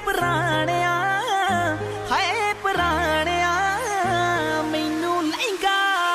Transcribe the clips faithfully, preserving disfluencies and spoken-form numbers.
पुराणिया हाय पुराणिया मैनू लहंगा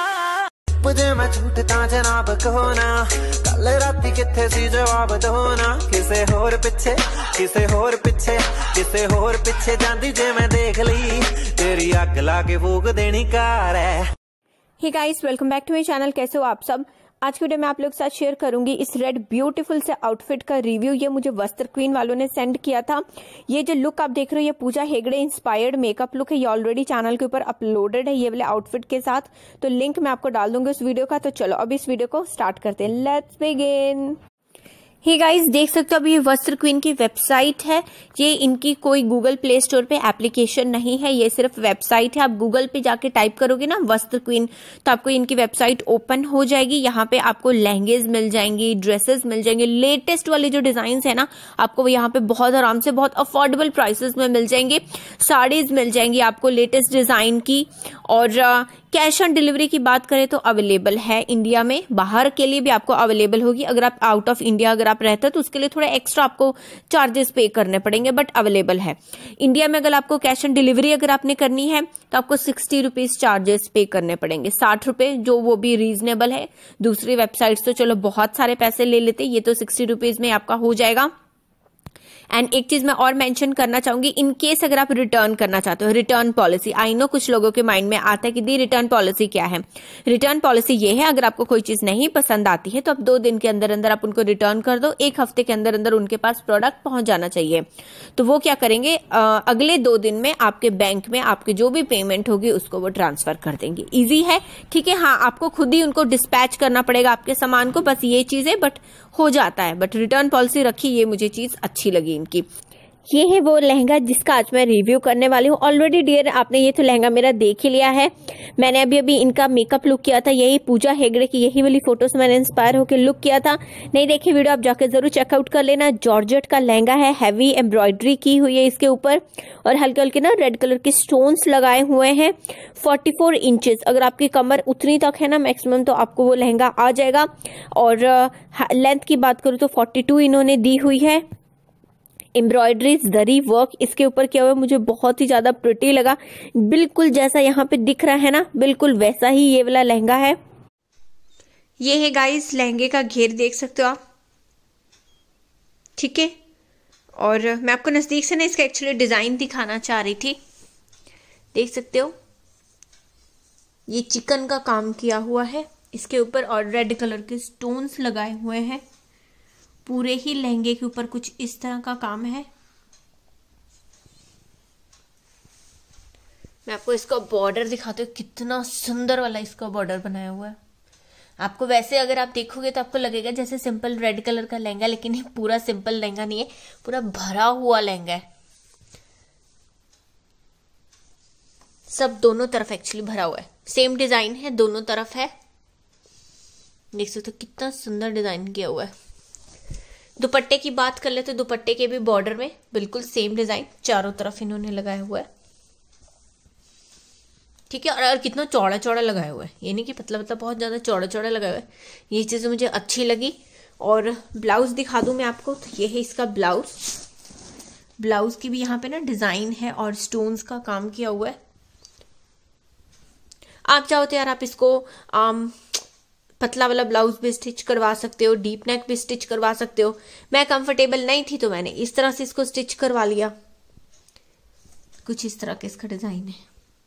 पुजे मैं झूठता जनाब कहो ना कल राती किथे सी जवाब दो ना किसे होर पिछे किसे होर पिछे किसे होर पिछे जांदी जे मैं देख ली तेरी अग लाके फूक देनी कार है। Hey guys, welcome back to my channel. कैसे हो आप सब? आज की वीडियो में आप लोग के साथ शेयर करूंगी इस रेड ब्यूटीफुल से आउटफिट का रिव्यू। ये मुझे वस्त्र क्वीन वालों ने सेंड किया था। ये जो लुक आप देख रहे हो ये Pooja Hegde inspired makeup look है। ये ऑलरेडी चैनल के ऊपर अपलोडेड है ये वाले आउटफिट के साथ, तो लिंक मैं आपको डाल दूंगी उस वीडियो का। तो चलो अब इस वीडियो को स्टार्ट करते हैं। Let's begin. हे गाइस, देख सकते हो अभी ये वस्त्र क्वीन की वेबसाइट है। ये इनकी कोई गूगल प्ले स्टोर पे एप्लीकेशन नहीं है, ये सिर्फ वेबसाइट है। आप गूगल पे जाके टाइप करोगे ना वस्त्र क्वीन तो आपको इनकी वेबसाइट ओपन हो जाएगी। यहाँ पे आपको लहंगेज मिल जाएंगी, ड्रेसेस मिल जाएंगे, लेटेस्ट वाले जो डिजाइन है ना आपको यहाँ पे बहुत आराम से बहुत अफोर्डेबल प्राइसेस में मिल जाएंगे। साड़ीज मिल जाएंगी आपको लेटेस्ट डिजाइन की। और कैश ऑन डिलीवरी की बात करें तो अवेलेबल है इंडिया में, बाहर के लिए भी आपको अवेलेबल होगी। अगर आप आउट ऑफ इंडिया अगर आप रहते हो तो उसके लिए थोड़ा एक्स्ट्रा आपको चार्जेस पे करने पड़ेंगे, बट अवेलेबल है। इंडिया में अगर आपको कैश ऑन डिलीवरी अगर आपने करनी है तो आपको सिक्सटी रुपीज चार्जेस पे करने पड़ेंगे, साठ रुपए, जो वो भी रीजनेबल है। दूसरी वेबसाइट्स तो चलो बहुत सारे पैसे ले लेते, ये तो सिक्सटी रुपीज में आपका हो जाएगा। एंड एक चीज मैं और मेंशन करना चाहूंगी, इन केस अगर आप रिटर्न करना चाहते हो, रिटर्न पॉलिसी। आई नो कुछ लोगों के माइंड में आता है कि दी रिटर्न पॉलिसी क्या है। रिटर्न पॉलिसी ये है, अगर आपको कोई चीज नहीं पसंद आती है तो आप दो दिन के अंदर अंदर आप उनको रिटर्न कर दो, एक हफ्ते के अंदर अंदर उनके पास प्रोडक्ट पहुंच जाना चाहिए। तो वो क्या करेंगे, आ, अगले दो दिन में आपके बैंक में आपकी जो भी पेमेंट होगी उसको वो ट्रांसफर कर देंगे। इजी है, ठीक है। हाँ, आपको खुद ही उनको डिस्पैच करना पड़ेगा आपके सामान को, बस ये चीज है, बट हो जाता है। बट रिटर्न पॉलिसी रखी, ये मुझे चीज अच्छी लगी इनकी। ये है वो लहंगा जिसका आज मैं रिव्यू करने वाली हूँ। ऑलरेडी डियर आपने ये तो लहंगा मेरा देख ही लिया है। मैंने अभी अभी इनका मेकअप लुक किया था, यही पूजा हेगड़े की यही वाली फोटो से मैंने इंस्पायर होकर लुक किया था। नहीं देखी वीडियो आप जाके जरूर चेकआउट कर लेना। जॉर्जेट का लहंगा है, हैवी एम्ब्रॉयडरी की हुई है इसके ऊपर और हल्के हल्के ना रेड कलर के स्टोन्स लगाए हुए हैं। फोर्टी फोर इंचेस, अगर आपकी कमर उतनी तक है ना मैक्सिमम तो आपको वो लहंगा आ जाएगा। और लेंथ की बात करूँ तो फोर्टी टू इन्होंने दी हुई है। एम्ब्रॉयडरी जरी वर्क इसके ऊपर किया हुआ है, मुझे बहुत ही ज्यादा प्रिटी लगा। बिल्कुल जैसा यहाँ पे दिख रहा है ना बिल्कुल वैसा ही ये वाला लहंगा है। ये है गाइस लहंगे का घेर, देख सकते हो आप, ठीक है। और मैं आपको नजदीक से ना इसका एक्चुअली डिजाइन दिखाना चाह रही थी, देख सकते हो ये चिकन का काम किया हुआ है इसके ऊपर और रेड कलर के स्टोन्स लगाए हुए हैं। पूरे ही लहंगे के ऊपर कुछ इस तरह का काम है। मैं आपको इसका बॉर्डर दिखाती हूँ, कितना सुंदर वाला इसका बॉर्डर बनाया हुआ है। आपको वैसे अगर आप देखोगे तो आपको लगेगा जैसे सिंपल रेड कलर का लहंगा, लेकिन ये पूरा सिंपल लहंगा नहीं है, पूरा भरा हुआ लहंगा है। सब दोनों तरफ एक्चुअली भरा हुआ है, सेम डिजाइन है दोनों तरफ है। देख सकते हो कितना सुंदर डिजाइन किया हुआ है। दुपट्टे की बात कर ले तो दुपट्टे के भी बॉर्डर में बिल्कुल सेम डिजाइन चारों तरफ इन्होंने लगाया हुआ है, ठीक है। और, और कितना चौड़ा चौड़ा लगाया हुआ है, ये नहीं कि पतला पतला, बहुत ज्यादा चौड़ा चौड़ा लगाया हुआ है। ये चीज मुझे अच्छी लगी। और ब्लाउज दिखा दूं मैं आपको, तो ये है इसका ब्लाउज। ब्लाउज की भी यहाँ पे ना डिजाइन है और स्टोन्स का काम किया हुआ है। आप चाहो तो यार आप इसको आम पतला वाला ब्लाउज भी स्टिच करवा सकते हो, डीप नेक भी स्टिच करवा सकते हो। मैं कंफर्टेबल नहीं थी तो मैंने इस तरह से इसको स्टिच करवा लिया। कुछ इस तरह का इसका डिजाइन है।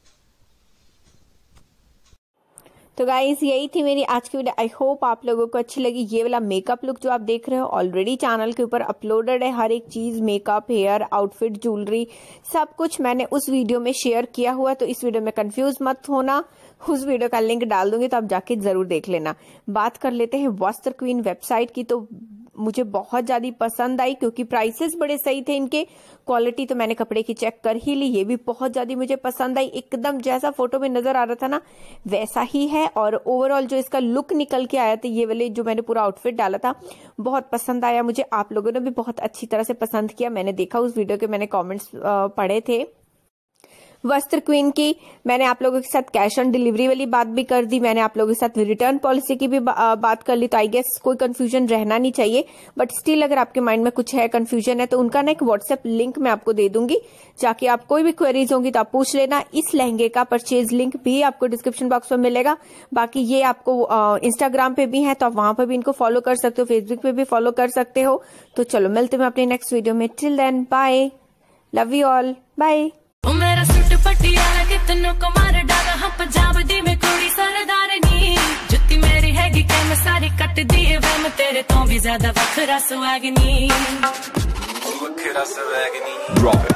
तो गाइस यही थी मेरी आज की वीडियो। आई होप आप लोगों को अच्छी लगी। ये वाला मेकअप लुक जो आप देख रहे हो ऑलरेडी चैनल के ऊपर अपलोडेड है। हर एक चीज, मेकअप, हेयर, आउटफिट, ज्वेलरी, सब कुछ मैंने उस वीडियो में शेयर किया हुआ है। तो इस वीडियो में कंफ्यूज मत होना, उस वीडियो का लिंक डाल दूंगी तो आप जाके जरूर देख लेना। बात कर लेते हैं वस्त्र क्वीन वेबसाइट की, तो मुझे बहुत ज्यादा पसंद आई क्योंकि प्राइसेस बड़े सही थे इनके। क्वालिटी तो मैंने कपड़े की चेक कर ही ली, ये भी बहुत ज्यादा मुझे पसंद आई। एकदम जैसा फोटो में नजर आ रहा था ना वैसा ही है। और ओवरऑल जो इसका लुक निकल के आया था, ये वाले जो मैंने पूरा आउटफिट डाला था, बहुत पसंद आया मुझे। आप लोगों ने भी बहुत अच्छी तरह से पसंद किया, मैंने देखा उस वीडियो के, मैंने कॉमेंट्स पढ़े थे। वस्त्र क्वीन की मैंने आप लोगों के साथ कैश ऑन डिलीवरी वाली बात भी कर दी, मैंने आप लोगों के साथ रिटर्न पॉलिसी की भी बा, बात कर ली। तो आई गेस कोई कंफ्यूजन रहना नहीं चाहिए, बट स्टिल अगर आपके माइंड में कुछ है, कंफ्यूजन है, तो उनका ना एक व्हाट्सएप लिंक मैं आपको दे दूंगी, जाके आप कोई भी क्वेरीज होंगी तो आप पूछ लेना। इस लहंगे का परचेज लिंक भी आपको डिस्क्रिप्शन बॉक्स में मिलेगा। बाकी ये आपको इंस्टाग्राम पे भी है, तो आप वहां पर भी इनको फॉलो कर सकते हो, फेसबुक पे भी फॉलो कर सकते हो। तो चलो मिलते हैं अपने नेक्स्ट वीडियो में। Till then bye, love you all, bye. मेरा सूट पटियाला कितनों को मार डाला, हम पंजाब दी में कुड़ी सरदारनी, जुत्ती मेरी हैगी कि मैं सारी कट दी वे, मैं तेरे तो भी ज्यादा वखरा स्वैग नी, वखरा स्वैग नी।